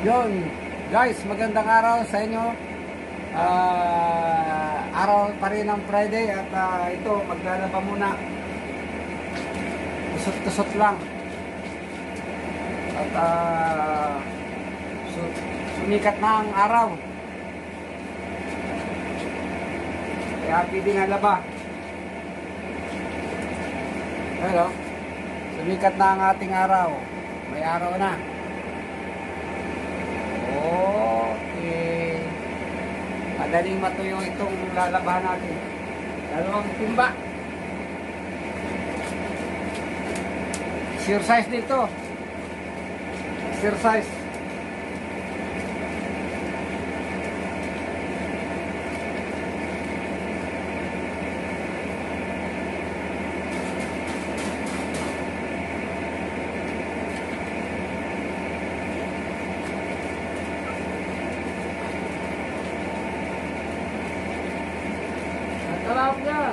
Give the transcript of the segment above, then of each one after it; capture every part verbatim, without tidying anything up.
Yun, guys, magandang araw sa inyo. Uh, araw pa rin ng Friday at uh, ito, maglalaba muna. Tusot-tusot lang. At uh, sumikat na ang araw. Kaya pwede nga laba. Hello. Sumikat na ang ating araw. May araw na. Okay. Madaling matuyo itong lalabahan natin. Dalawang timba. Exercise dito. Exercise. Sarap niya.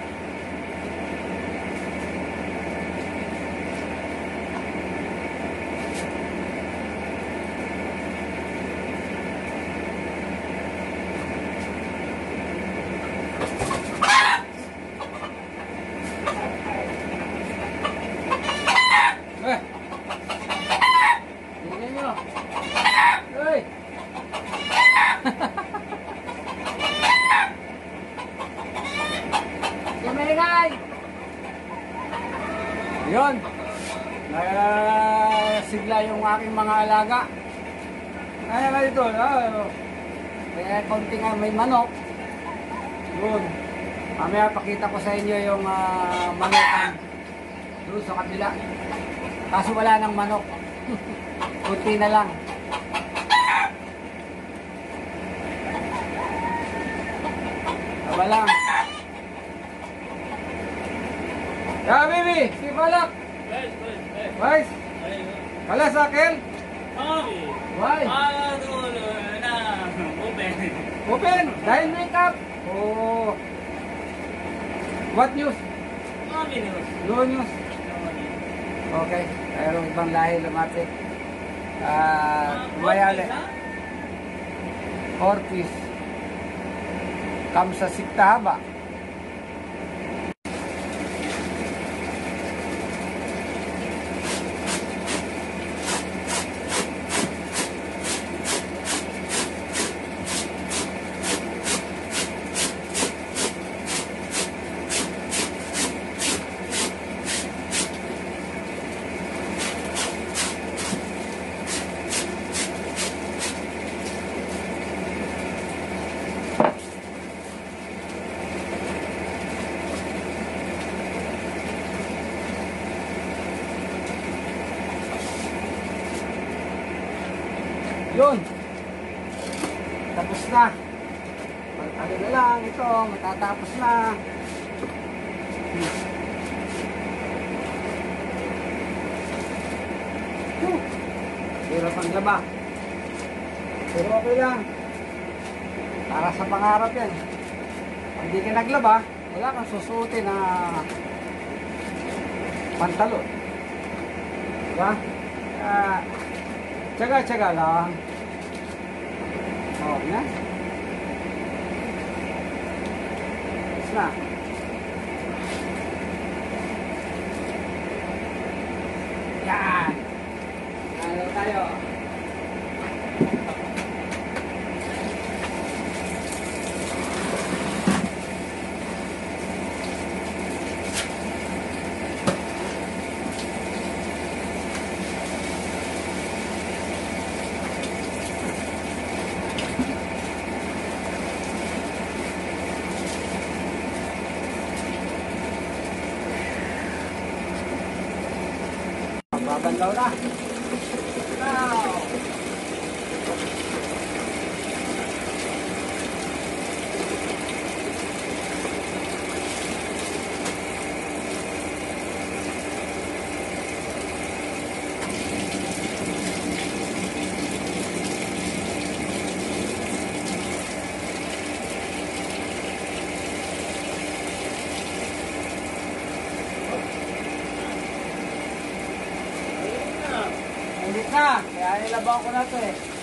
Eh. Tingnan nyo. Uy. Kumaingay! Yun. Nagasigla yung aking mga alaga. Kaya nga dito. Kaya konti nga may manok. Yun. Mamaya pakita ko sa inyo yung uh, manokan. Doon sa kabila. Kaso wala nang manok. Kunti na lang. Tama lang. Ya, baby, si Balak. Guys, guys, guys. Guys, kala sa akin? Mami. Why? Ah, no, no, na. Open. Open, dahil makeup. Oh. What news? Mami news. No news. Okay, mayroong ibang lahi lumapit. Ah, uh, Mayali. Ortiz. Kamsa Sikta Haba. Yun. Tapos na. Ano na lang ito, matatapos na. Huh. Hirap ang laba. Pero okay lang. Para sa pangarap yan. Pag hindi ka naglaba, wala kang susuotin na pantalon. Diba? Ah, tsaga-tsaga lang. Oh, na. Tapos na. Yan. Ano tayo? Babandaw na. Now. Init na. Kaya nilabaw ko na to eh.